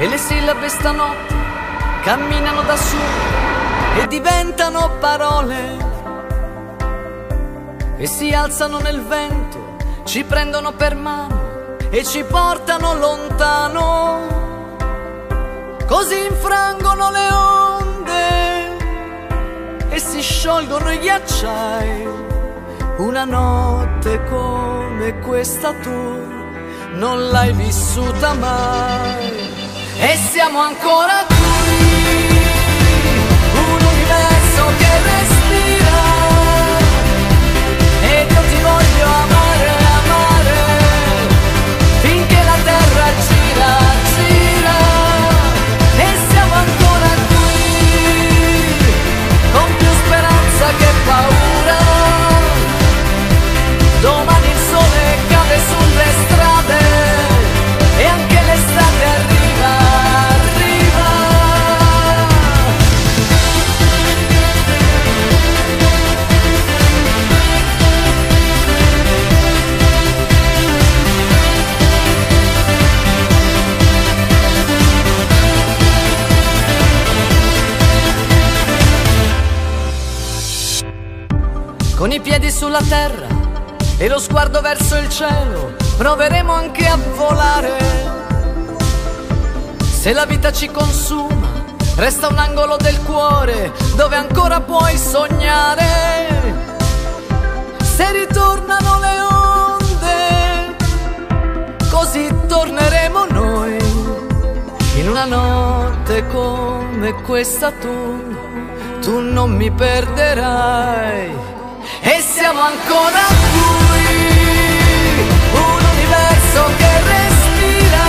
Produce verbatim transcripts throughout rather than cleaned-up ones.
e le sillabe stanotte camminano da su e diventano parole e si alzano nel vento, ci prendono per mano e ci portano lontano, così infrangono le onde e si sciolgono i ghiacciai. Una notte come questa tu non l'hai vissuta mai. E siamo ancora qui, un universo che respira, ed io ti voglio amare, amare, finché la terra gira, gira. E siamo ancora qui, con più speranza che paura. Domani il sole cade sulle strade e anche l'estate arriva, arriva. Con i piedi sulla terra e lo sguardo verso il cielo, proveremo anche a volare. Se la vita ci consuma, resta un angolo del cuore dove ancora puoi sognare. Se ritornano le onde, così torneremo noi. In una notte come questa tu, tu non mi perderai. E siamo ancora qui, un universo che respira,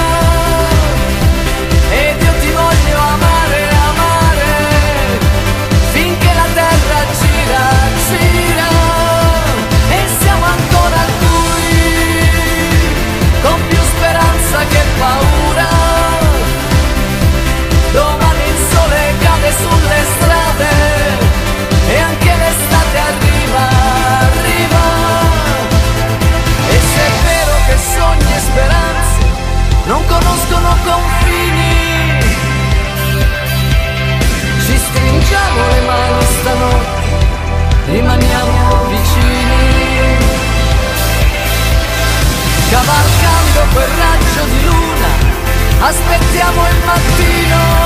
ed io ti voglio amare, amare, finché la terra gira, gira. E siamo ancora qui, con più speranza che paura. Domani il sole cade sulle strade e anche l'estate arriva, arriva. E se è vero che sogni e speranze non conoscono confini, ci stringiamo le mani stanotte, rimaniamo vicini, cavalcando quel raggio di luna, aspettiamo il mattino.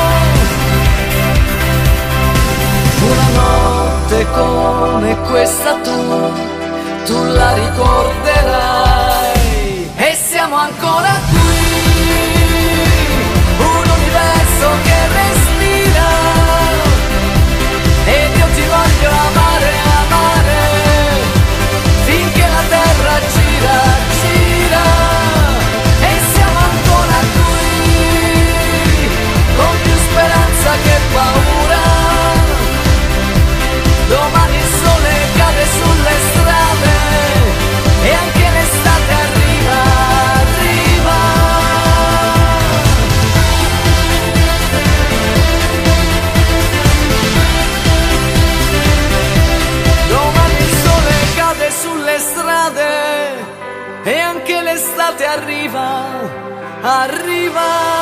Una notte come questa tu, tu la ricorderai. E siamo ancora qui, un universo che respira, ed io ti voglio amare, amare, finché la terra gira, gira. E siamo ancora qui, con più speranza che paura. Domani il sole cade sulle strade e anche l'estate arriva, arriva. Domani il sole cade sulle strade e anche l'estate arriva, arriva.